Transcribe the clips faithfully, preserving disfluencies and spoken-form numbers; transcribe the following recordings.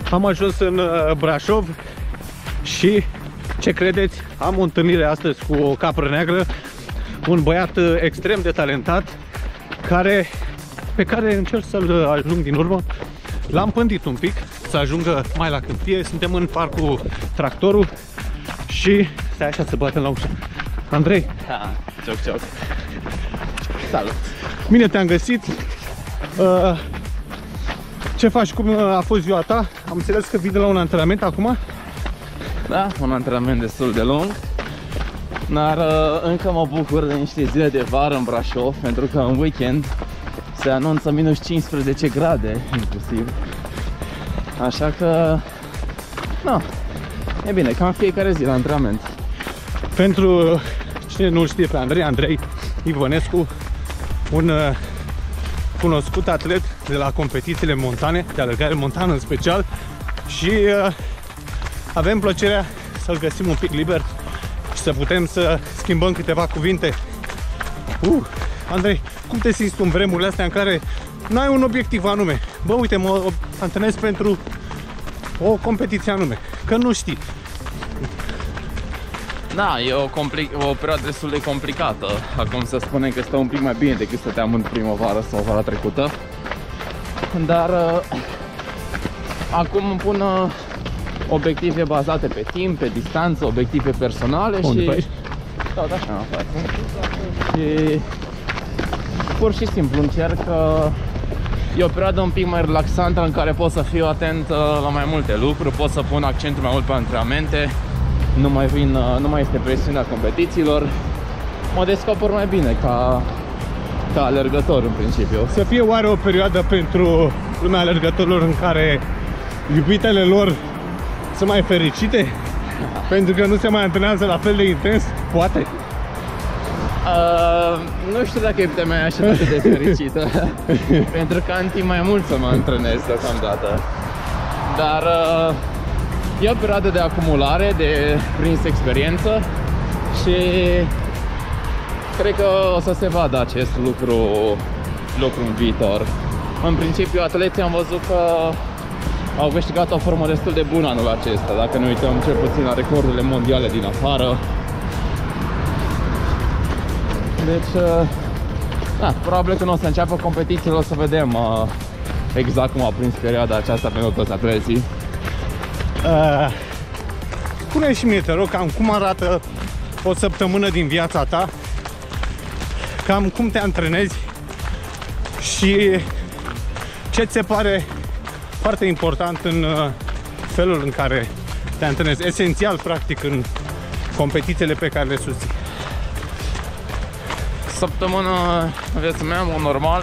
Am ajuns în Brașov și, ce credeți, am o întâlnire astăzi cu o capră neagră, un băiat extrem de talentat, care, pe care încerc să-l ajung din urmă. L-am pândit un pic să ajungă mai la câmpie. Suntem în parcul Tractorul și stai așa să batem la ușă. Andrei. Ha, cioc, cioc. Salut. Bine te-am găsit. Uh, ce faci? Cum a fost ziua ta? Am înțeles că vii de la un antrenament acum? Da, un antrenament destul de lung. Dar uh, încă mă bucur de niște zile de vară în Brașov, pentru că în weekend se anunță minus cincisprezece grade inclusiv. Așa că, nu, e bine, cam fiecare zi la antrenament. Pentru cine nu știe pe Andrei, Andrei Ivănescu, un uh, cunoscut atlet de la competițiile montane, de alergare montană în special, și uh, avem plăcerea să-l găsim un pic liber și să putem să schimbăm câteva cuvinte. Uh, Andrei, cum te simți tu în vremurile astea în care n-ai un obiectiv anume? Bă, uite, mă antrenez pentru o competiție anume, că nu știi. Da, e o, o perioadă destul de complicată. Acum să spunem că stă un pic mai bine decât stăteam în primăvară sau vara trecută. Dar uh, acum îmi pun uh, obiective bazate pe timp, pe distanță, obiective personale. Unde și... Tot așa în față. Și pur și simplu încerc că e o perioadă un pic mai relaxantă în care pot să fiu atent la mai multe lucruri, pot să pun accentul mai mult pe antrenamente, nu mai, vin, nu mai este presiunea competițiilor, mă descoper mai bine ca, ca alergător în principiu. Să fie oare o perioadă pentru lumea alergătorilor în care iubitele lor sunt mai fericite? Pentru că nu se mai antrenează la fel de intens? Poate? Uh, nu știu dacă iubita mea e așa atât de fericită. Pentru că am timp mai mult să mă antrenez deocamdată. Dar uh, e o perioadă de acumulare, de prins experiență. Și cred că o să se vadă acest lucru, lucru în viitor. În principiu, atleții am văzut că au câștigat o formă destul de bună anul acesta, dacă ne uităm cel puțin la recordurile mondiale din afară. Deci, da, probabil că nu o să înceapă competițiile, o să vedem uh, exact cum a prins perioada aceasta pentru toți atleții. Uh, spune și mie, te rog, cam cum arată o săptămână din viața ta, cam cum te antrenezi și ce ți se pare foarte important în uh, felul în care te antrenezi, esențial, practic, în competițiile pe care le susții. Săptămâna în viața mea, în mod normal,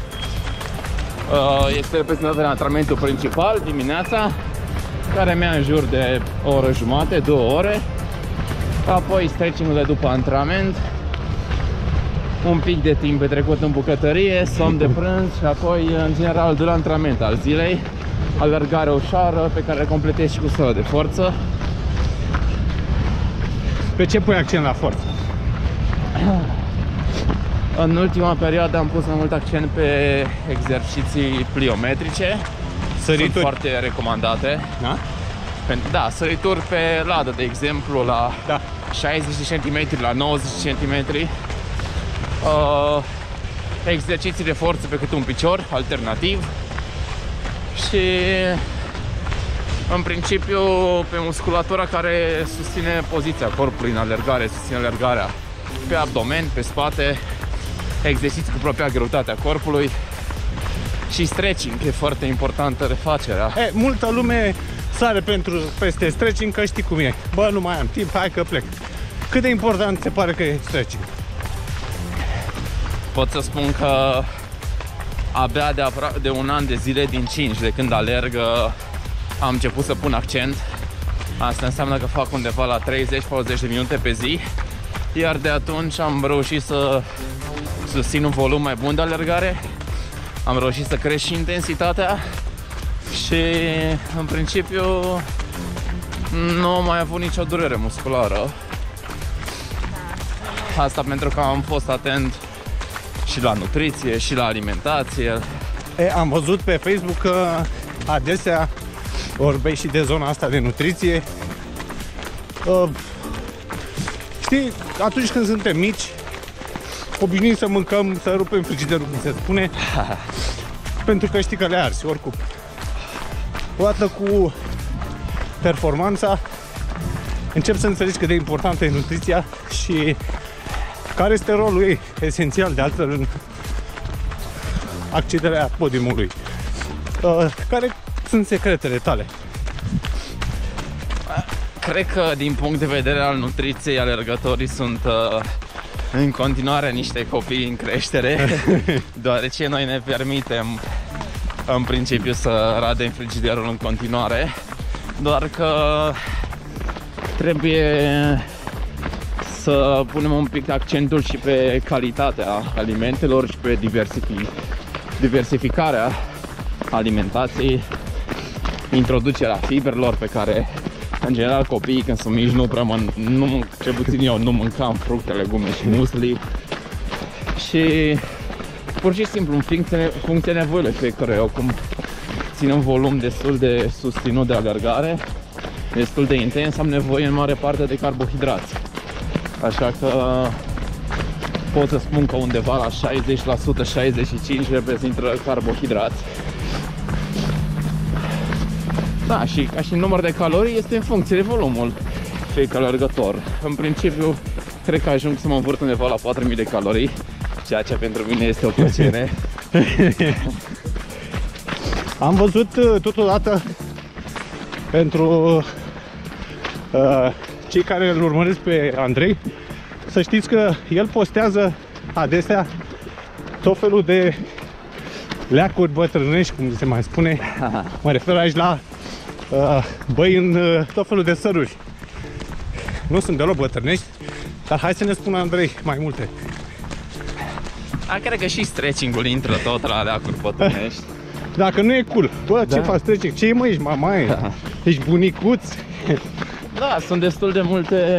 este reprezentată de antrenamentul principal dimineața, care mi-a în jur de o oră jumate, două ore. Apoi stretching-ul de după antrenament, un pic de timp petrecut în bucătărie, somn de prânz și apoi, în general, al doilea antrenament al zilei, alergare ușoară pe care completez și cu sală de forță. Pe ce pui accent la forță? În ultima perioadă am pus mai mult accent pe exerciții pliometrice. Sărituri. Sunt foarte recomandate. Da? Da, sărituri pe ladă, de exemplu, la da. șaizeci de centimetri, la nouăzeci de centimetri. Uh, exerciții de forță pe câte un picior, alternativ. Și în principiu pe musculatura care susține poziția corpului în alergare, susține alergarea pe abdomen, pe spate, exerciții cu propria greutatea corpului și stretching, e foarte importantă refacerea. E, multă lume sare pentru peste stretching, că știi cum e. Bă, nu mai am timp, hai că plec. Cât de important se pare că e stretching? Pot să spun că abia de, de un an de zile din cinci de când alerg am început să pun accent. Asta înseamnă că fac undeva la treizeci patruzeci de minute pe zi. Iar de atunci am reușit să susțin un volum mai bun de alergare. Am reușit să cresc și intensitatea. Și în principiu nu am mai avut nicio durere musculară. Asta pentru că am fost atent și la nutriție, și la alimentație. E, am văzut pe Facebook că adesea vorbești și de zona asta de nutriție. Uh, știi, atunci când suntem mici, obișnuim să mâncăm, să rupem frigiderul, cum se spune, pentru că știi că le arzi, oricum. Odată cu performanța, încep să înțelegi cât de importantă e nutriția și care este rolul ei esențial, de altfel, în accederea podiumului. Uh, care sunt secretele tale? Cred că din punct de vedere al nutriției, alergătorii sunt uh, în continuare niște copii în creștere, deoarece noi ne permitem în principiu să radem frigiderul în continuare, doar că trebuie să punem un pic accentul și pe calitatea alimentelor și pe diversific diversificarea alimentației, introducerea fibrelor pe care în general copiii când sunt mici nu prea mân nu, cel puțin eu nu mâncam fructe, legume și musli și pur și simplu în funcție, funcție nevoile fiecare. Eu cum țin un volum destul de susținut de alergare, destul de intens, am nevoie în mare parte de carbohidrați, așa că pot să spun că undeva la șaizeci la sută, șaizeci și cinci la sută reprezintă carbohidrați. Da, și ca și număr de calorii este în funcție de volumul fiecare alergător. În principiu, cred că ajung să mă învârt undeva la patru mii de calorii, ceea ce pentru mine este o plăcere. Am văzut totodată pentru uh, cei care îl urmăresc pe Andrei, să știți că el postează adesea tot felul de leacuri bătrânești, cum se mai spune. Mă refer aici la uh, băi în uh, tot felul de săruri. Nu sunt deloc bătrânești, dar hai să ne spună Andrei mai multe. A, cred că și stretching-ul intră tot la leacuri bătrânești. Dacă nu e cool, bă, Da. ce faci stretching? Ce mă, ești mamaie? Ești bunicuț? Da, sunt destul de multe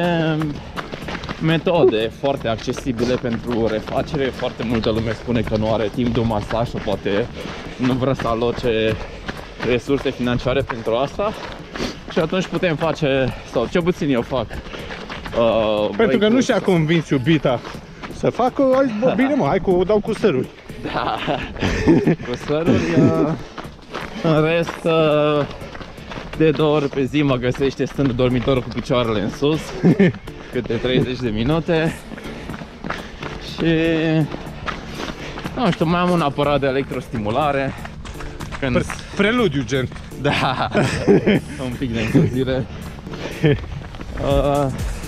metode foarte accesibile pentru refacere. Foarte multă lume spune că nu are timp de un masaj sau poate nu vrea să aloce resurse financiare pentru asta. Și atunci putem face, sau ce puțin eu fac. Uh, Pentru că băi, nu cu- și-a convins iubita să facă, hai, bă, bine mă, hai că o dau cu săruri. Da, cu săruri. Uh, în rest, uh, de două ori pe zi mă găsește stând în dormitor cu picioarele în sus, câte treizeci de minute. Și nu știu, mai am un aparat de electrostimulare. Când... Pre preludiu, gen. Da, un pic de încălzire. Uh,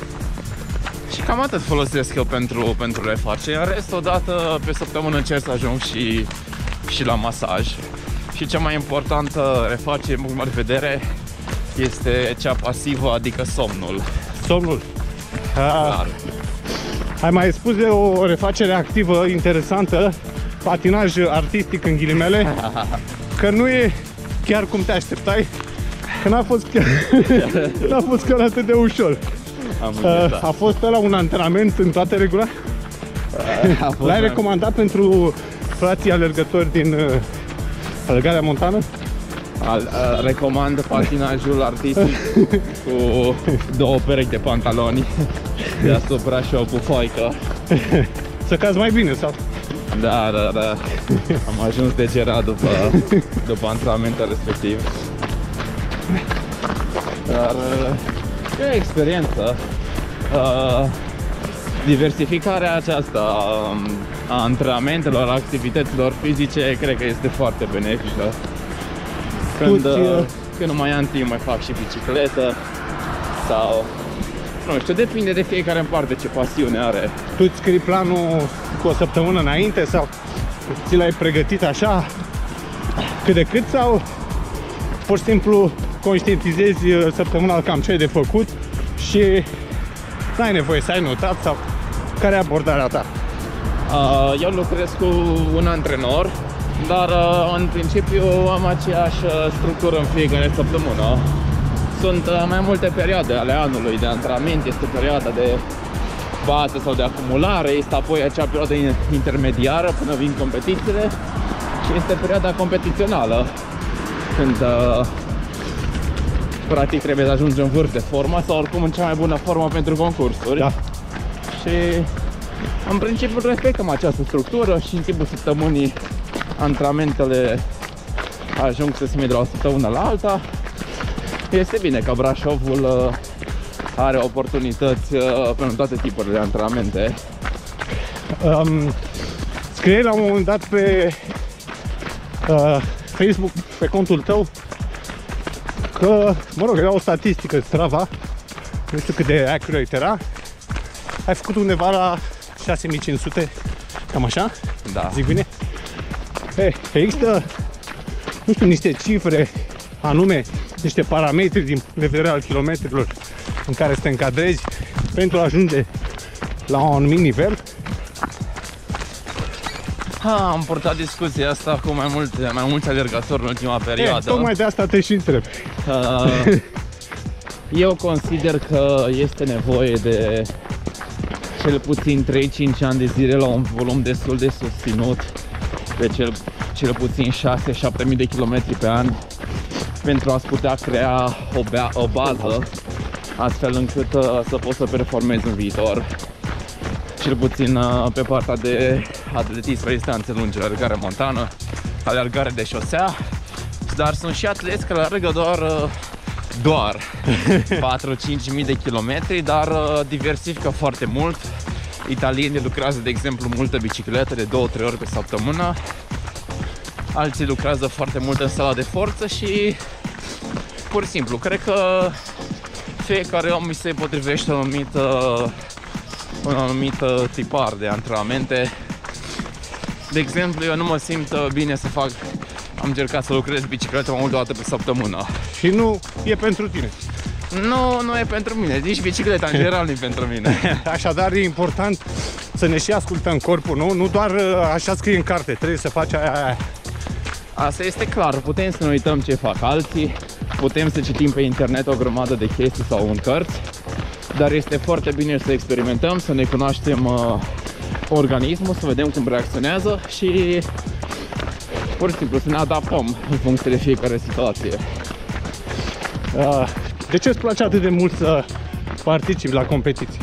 și cam atât folosesc eu pentru, pentru refacere. În rest, o dată pe săptămână încerc să ajung și, și la masaj. Și cea mai importantă refacere, în punct de vedere, este cea pasivă, adică somnul. Somnul. Clar. Ai mai spus de o refacere activă interesantă, patinaj artistic în ghilimele, că nu e chiar cum te așteptai, că n-a fost chiar, n-a fost chiar atât de ușor. Am A, a fost ăla un antrenament în toată regula? L-ai recomandat pentru frații alergători din uh, alergarea montană? Al, a, recomand patinajul artistic cu două perechi de pantaloni deasupra și o pufoaică. Să cazi mai bine sau? Da, da, da. Am ajuns degerat după, după antrenamentul respectiv. Dar e o experiență. Uh, diversificarea aceasta a antrenamentelor, a activităților fizice, cred că este foarte benefică. Când, Tu-ți, uh, când nu mai am timp, mai fac și bicicletă sau... Nu știu, depinde de fiecare în parte ce pasiune are. Tu îți scrii planul cu o săptămână înainte sau ți l-ai pregătit așa cât de cât sau pur și simplu conștientizezi săptămânal cam ce ai de făcut și n-ai nevoie să ai notat sau care e abordarea ta? Uh, eu lucrez cu un antrenor, dar uh, în principiu am aceeași structură în fiecare săptămână. Sunt uh, mai multe perioade ale anului de antrenament, este perioada de bază sau de acumulare, este apoi acea perioadă intermediară până vin competițiile și este perioada competițională, când uh, practic trebuie să ajungi în vârf de formă sau oricum în cea mai bună formă pentru concursuri. Da. Și în principiu respectăm această structură și în timpul săptămânii antrenamentele ajung să se de la o săptămână la alta. Este bine că Brașovul are oportunități pentru toate tipurile de antrenamente. Um, scrie la un moment dat pe uh, Facebook, pe contul tău, că, mă rog, era o statistică Strava, nu știu cât de accurate era, ai făcut undeva la șase mii cinci sute, cam așa? Da. Zic bine? Hey, există, nu știu, niște cifre anume, niște parametri din punct de vedere al kilometrilor în care să te încadrezi pentru a ajunge la un anumit nivel? Ha, am purtat discuția asta cu mai multe, mai mulți alergători în ultima perioadă. E, tocmai de asta te și întreb. Uh, eu consider că este nevoie de cel puțin trei cinci ani de zile la un volum destul de susținut, de cel, cel puțin șase șapte mii de kilometri pe an, pentru a-ți putea crea o, bea, o bază astfel încât uh, să poți să performezi în viitor. Cel puțin uh, pe partea de atletism pe distanțe lungi, alergare montană, alergare de șosea, dar sunt și atleți care alergă doar, uh, doar patru cinci mii de kilometri, dar uh, diversifică foarte mult. Italienii lucrează, de exemplu, multă bicicletă de două trei ori pe săptămână, alții lucrează foarte mult în sala de forță și pur și simplu, cred că fiecare om îi se potrivește un anumit, un anumit tipar de antrenamente. De exemplu, eu nu mă simt bine să fac, am încercat să lucrez bicicletă mai mult de o dată pe săptămână. Și nu e pentru tine. Nu, nu e pentru mine, nici bicicleta în general nu e pentru mine. Așadar e important să ne și ascultăm corpul, nu? Nu doar așa scrie în carte, trebuie să faci aia, aia. Asta este clar, putem să ne uităm ce fac alții, putem să citim pe internet o grămadă de chestii sau în cărți, dar este foarte bine să experimentăm, să ne cunoaștem uh, organismul, să vedem cum reacționează și pur și simplu să ne adaptăm în funcție de fiecare situație. Uh, de ce îți place atât de mult să participi la competiții?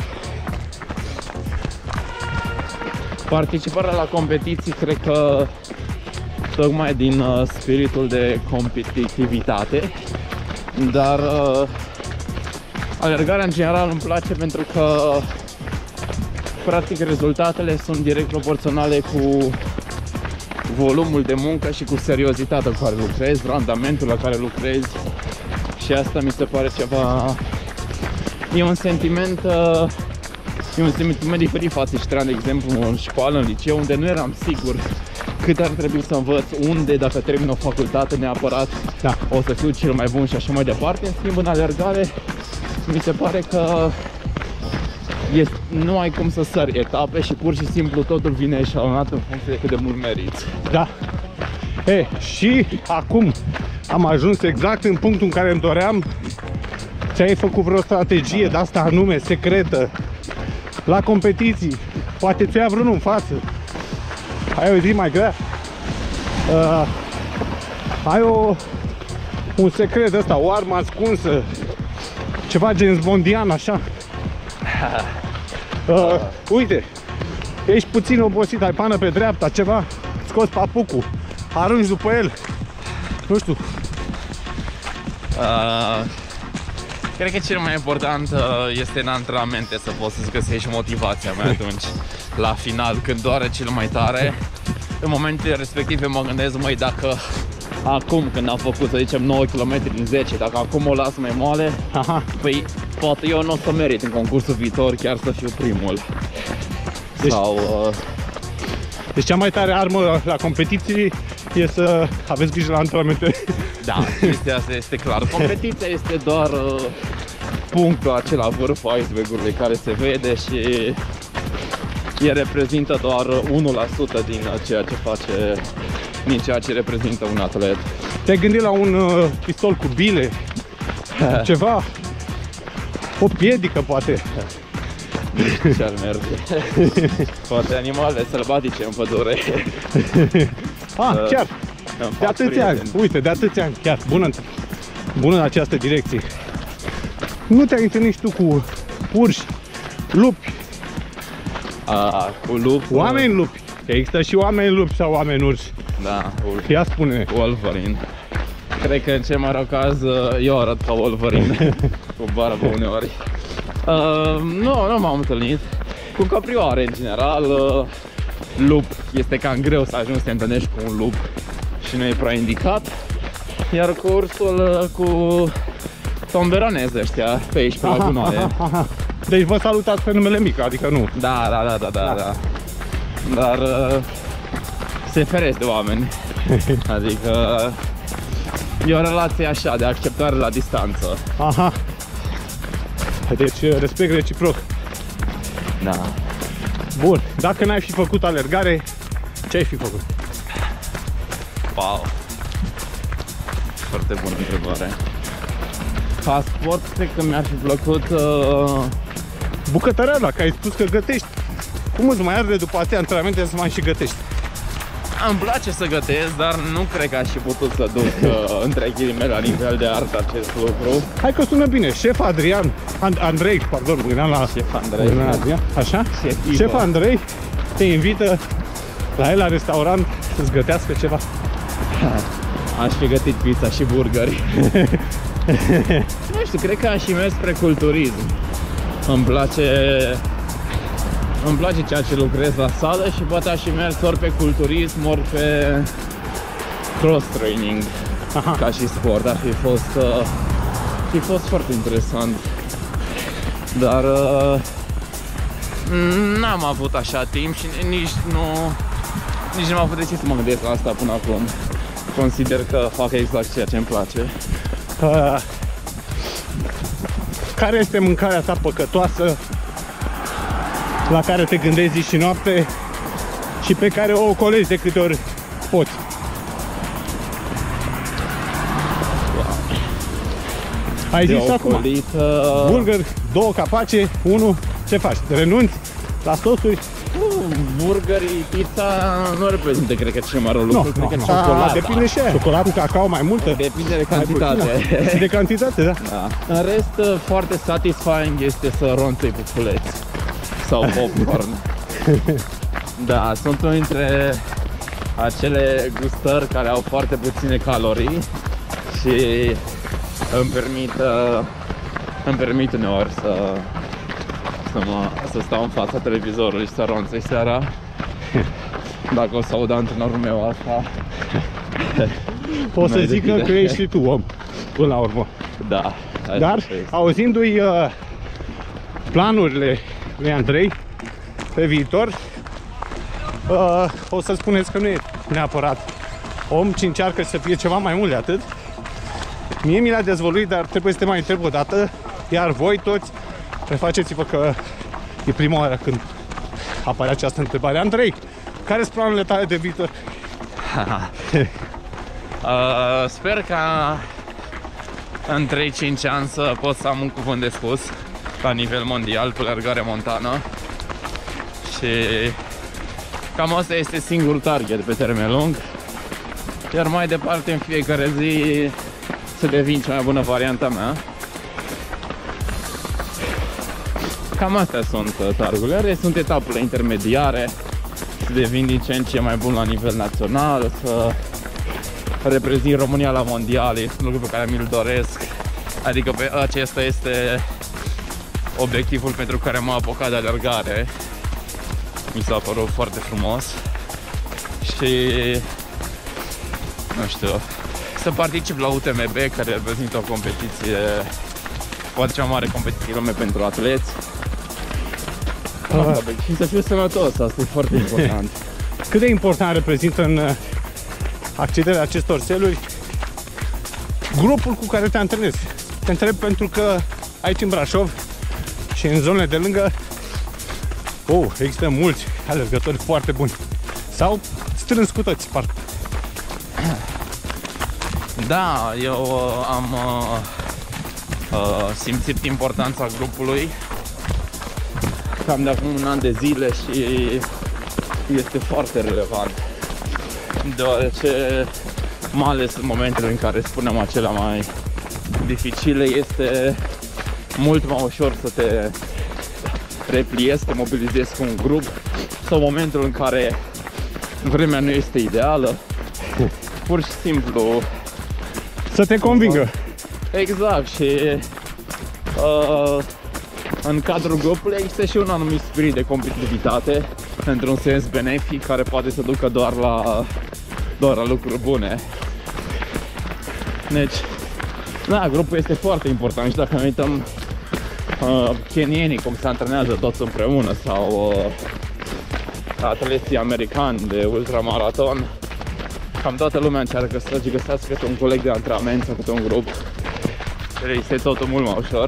Participarea la competiții cred că tocmai din uh, spiritul de competitivitate, dar uh, alergarea în general îmi place pentru că practic rezultatele sunt direct proporționale cu volumul de muncă și cu seriozitatea cu care lucrezi, randamentul la care lucrezi și asta mi se pare ceva, e un sentiment uh, e un sentiment diferit față de trei ani, de exemplu, în școală, în liceu, unde nu eram sigur cât ar trebui să învăț, unde, dacă termin o facultate neapărat, da, o să fiu cel mai bun și așa mai departe. În schimb, în alergare, mi se pare că este, nu ai cum să sari etape și pur și simplu totul vine eșalonat în funcție de cât de mult meriți. Da. E, și acum am ajuns exact în punctul în care îmi doream. Ți-ai făcut vreo strategie de asta anume, secretă, la competiții? Poate ți-a vreunul în față? Ai o zi mai grea? Uh, ai o, un secret de ăsta, o armă ascunsă, ceva James Bondian, așa? Uh, uite, ești puțin obosit, ai pană pe dreapta, ceva, scoți papucul, arunci după el, nu știu. Uh, cred că cel mai important uh, este în antrenamente să poți să-ți găsești motivația mai atunci, la final, când doare cel mai tare. În momentele respective mă gândesc, măi, dacă acum când am făcut, să zicem, nouă kilometri din zece, dacă acum o las mai moale, aha, păi poate eu nu o să merit în concursul viitor chiar să fiu primul. Deci, sau... Uh... Deci cea mai tare armă la competiții e să aveți grijă la antrenamente. Da, chestia asta este clar. Competiția este doar uh, punctul acela, vârful iceberg-ului care se vede și el reprezintă doar unu la sută din ceea ce face, din ceea ce reprezintă un atlet. Te-ai gândit la un uh, pistol cu bile? Ceva? O piedică, poate? Ce ar merge? Poate animale sălbatice în pădure. Ah, chiar! De atâția ani, uite, de atâția ani, chiar, bună. bună în această direcție. Nu te-ai întâlnit tu cu urși, lupi, A, cu lup. oameni lupi? Că există și oameni lupi sau oameni urși. Da, ulf. Ia spune. Wolverine. Cred că în cel mai rău caz eu arăt ca Wolverine. Cu barbă uneori. Uh, nu, nu m-am întâlnit. Cu căprioare în general. Uh, lup. Este cam greu să ajungi să te întâlnești cu un lup și nu e prea indicat. Iar cu ursul, uh, cu tomberonezi ăștia pe aici, pe la Gunoaie. Deci vă salutați pe numele mic, adică nu. Da, da, da, da, da, da. Dar uh, se feresc de oameni. Adică e o relație așa, de acceptare la distanță. Aha. Deci respect reciproc. Da. Bun, dacă n-ai fi făcut alergare, ce ai fi făcut? Wow. Foarte bună întrebare. Ca sport, cred că mi-ar fi plăcut uh... bucătăreala, că ai spus că gătești. Cum îți mai arde după atâtea antrenamente să mai și gătești? Îmi place să gătesc, dar nu cred că aș fi putut să duc uh, între ghilimele la nivel de artă acest lucru. Hai că sună bine. Șef Adrian, And Andrei, pardon, mă gândeam la Șef Andrei. Adrian. Așa? Șef, Șef Andrei te invită la el la restaurant să-ți gătească ceva. Aș fi gătit pizza și burgeri. Nu știu, cred că aș fi mers spre culturism. Îmi place Îmi place ceea ce lucrez la sală și poate aș fi mers ori pe culturism, ori pe cross-training. Aha. Ca și sport. Ar fi fost, uh, fi fost foarte interesant. Dar uh, n-am avut așa timp și nici nu Nici nu m-am avut de ce să mă gândesc la asta până acum. Consider că fac exact ceea ce îmi place. Uh, care este mâncarea ta păcătoasă la care te gândești zi și noapte și pe care o ocolezi de câte ori poți? Wow. Ai De zis acum ocolit, uh... burger, două capace, unul, ce faci? Renunți la sosuri? Burgerii, pizza nu reprezintă, cred că, cel mai rău lucru. No, cred no, că ciocolata. depinde și aia. Ciocolată cu cacao mai multă? Depinde de cantitate. Și de cantitate, da. Da. În rest, foarte satisfying este să ronțăi pufuleți sau popcorn. Da, sunt unul dintre acele gustări care au foarte puține calorii și îmi permit, îmi permit uneori să Să, mă, să stau în fața televizorului și să ronțăi seara. Dacă o să aud antrenorul meu asta, o să zică că ești și tu om, până la urmă. Da. Dar, auzindu-i uh, planurile lui Andrei pe viitor, uh, o să spuneți că nu e neapărat om, ci încearcă să fie ceva mai mult de atât. Mie mi l-a dezvăluit, dar trebuie să te mai întreb o dată, iar voi toți prefaceți-vă că e prima oară când apare această întrebare. Andrei, care sunt planurile tale de viitor? uh, sper ca în trei cinci ani să pot să am un cuvânt de spus la nivel mondial pe alergare montană. Și cam asta este singurul target pe termen lung. Iar mai departe, în fiecare zi, să devin cea mai bună varianta mea. Cam astea sunt targurile, sunt etapele intermediare, să devin din ce în ce mai bun la nivel național, să reprezint România la mondial, este un lucru pe care mi-l doresc. Adică pe acesta este obiectivul pentru care m-am apucat de alergare. Mi s-a părut foarte frumos și nu știu, să particip la U T M B, care reprezintă o competiție, poate cea mai mare competiție lume pentru atleți. Uh, și să fiu sănătos, asta e foarte important. Cât de important reprezintă în accederea acestor celuli grupul cu care te antrenezi? Te întreb pentru că aici în Brașov și în zonele de lângă oh, există mulți alergători foarte buni. Sau strâns cu toți, parcă. Da, eu uh, am uh, uh, simțit importanța grupului cam de acum un an de zile și este foarte relevant, deoarece mai ales în momentele în care spunem acelea mai dificile, este mult mai ușor să te repliezi, să te mobilizezi cu un grup, sau momentul în care vremea nu este ideală, pur și simplu să te convingă. Exact, și uh, în cadrul grupului există și un anumit spirit de competitivitate, într-un sens benefic, care poate să ducă doar la, doar la lucruri bune. Deci, da, grupul este foarte important și dacă ne uităm uh, kenienii cum se antrenează toți împreună, sau uh, atleții americani de ultramaraton, cam toată lumea încearcă să-și găsească câte un coleg de antrenament sau câte un grup. Este totul mult mai ușor.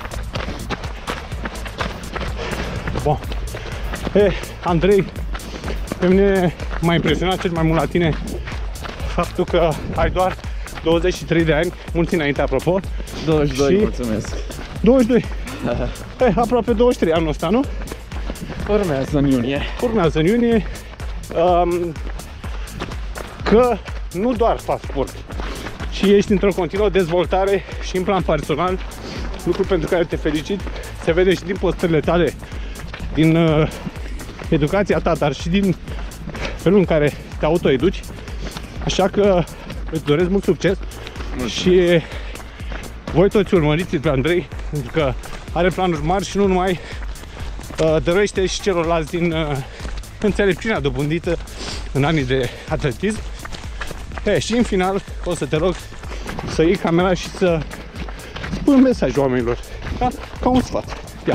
Bun. Eh, Andrei, pe mine m-a impresionat cel mai mult la tine faptul că ai doar douăzeci și trei de ani, mulți înainte, apropo. douăzeci și doi, și... mulțumesc. douăzeci și doi. Eh, aproape douăzeci și trei anul ăsta, nu? Urmează în iunie. Urmează în iunie. Um, că nu doar faci sport, ci ești într-o continuă dezvoltare și în plan personal, lucru pentru care te felicit. Se vede și din postările tale, din uh, educația ta, dar și din felul în care te autoeduci. Așa că îți doresc mult succes. Mulțumesc. Și voi toți urmăriți pe Andrei, pentru că are planuri mari și nu numai, uh, dăruiește și celorlalți din uh, înțelepciunea dobândită în anii de atletism. E, și în final o să te rog să iei camera și să spui un mesaj oamenilor, da? Ca un sfat. Ia.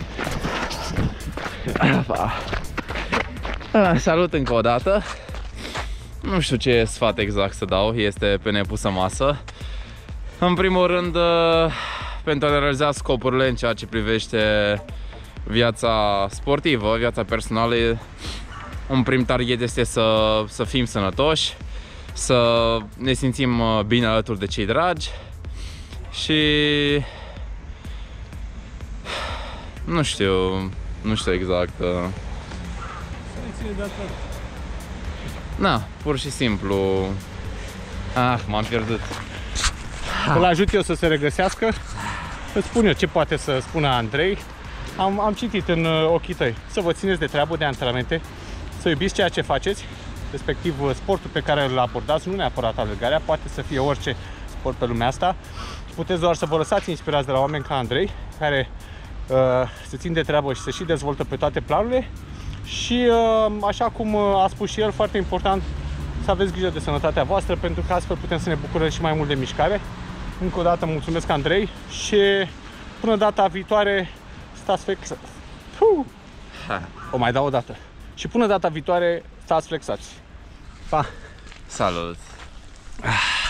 Salut încă o dată. Nu știu ce sfat exact să dau, este pe nepusă masă. În primul rând, pentru a ne realiza scopurile în ceea ce privește viața sportivă, viața personală, un prim target este să, să fim sănătoși, să ne simțim bine alături de cei dragi și nu știu, nu știu exact. Na, pur și simplu. Ah, m-am pierdut. Îl ajut eu să se regăsească. Îți spun eu ce poate să spună Andrei. Am, am citit în ochii tăi. Să vă țineți de treabă, de antrenamente, să iubiți ceea ce faceți, respectiv sportul pe care îl abordați, nu neapărat alergarea, poate să fie orice sport pe lumea asta. Puteți doar să vă lăsați inspirați de la oameni ca Andrei, care uh, se țin de treabă și se și dezvoltă pe toate planurile. Și uh, așa cum a spus și el, foarte important să aveți grijă de sănătatea voastră, pentru că astfel putem să ne bucurăm și mai mult de mișcare. Încă o dată mulțumesc, Andrei, și până data viitoare stați flexați. O mai dau o dată. Și până data viitoare stați flexați. Pa! Salut!